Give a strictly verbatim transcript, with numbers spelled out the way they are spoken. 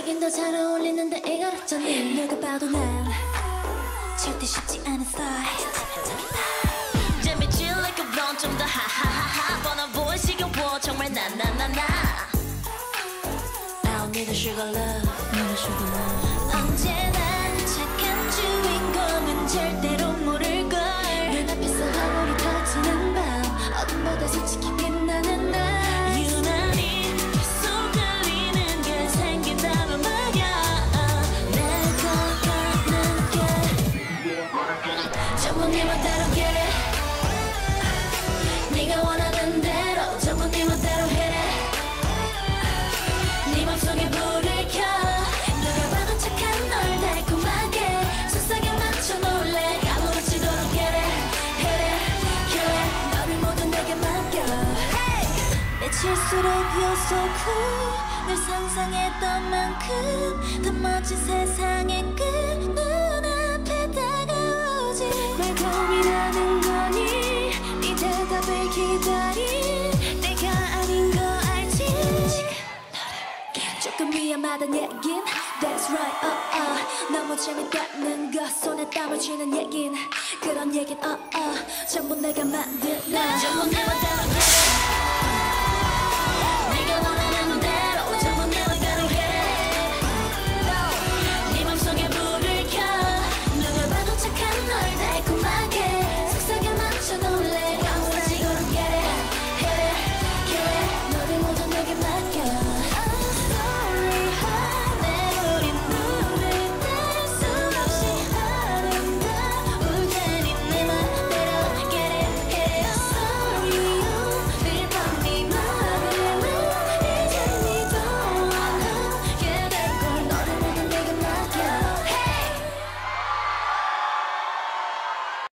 하긴 더 잘 어울리는데 이걸 어쩌니 누가 봐도 난 절대 쉽지 않은 스타일. 재미질 like a blunt 좀더 하하하하 뻔하 보여 시겨워 정말 나나나나 I don't need a sugar love, need a sugar love. 언제나 착한 주인공은 절대로 모를걸 눈앞에서 화물이 터지는 밤 어둠보다 솔직히 빛나는 날 유난히 속 들리는 게 생긴다면 말야 내가 가는 게 전부 네 멋대로 get it. 네가 원하는 대로 전부 네 멋대로 hit it. 네 맘속에 불을 켜 누가 봐도 착한 널 달콤하게 속삭여 맞춰 놀래 아무렇지도록 get it, hit it, kill it. 너를 모두 내게 맡겨. 미칠수록 you're so cool. 늘 상상했던 만큼 더 멋진 세상의 끝 눈앞에 다가오지. 왜 고민하는 거니 네 대답을 기다린 내가 아닌 거 알지. 조금 위험하단 얘긴 That's right, uh, uh. 너무 재밌다는 거 손에 땀을 쥐는 얘긴 그런 얘긴 uh, uh. 전부 내가 만든 나 전부 내 멋대로 get it